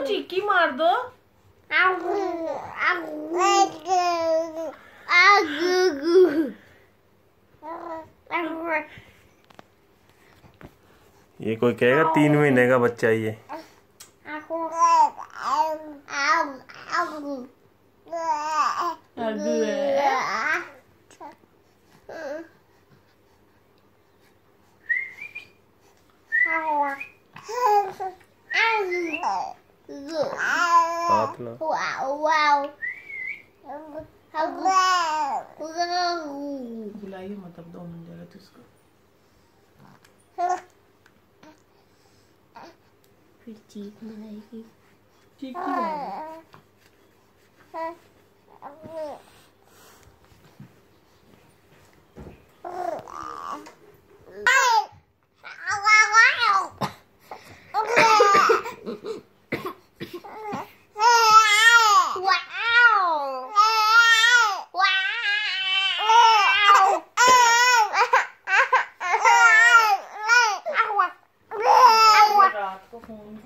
चीखी मार दो। ये कोई कहेगा 3 महीने का बच्चा ये। बुलाइए मतलब 2 मिनट जरा तो इसको। फिर चीख मारेगी। चीख क्यों मारेगी? रात को फोन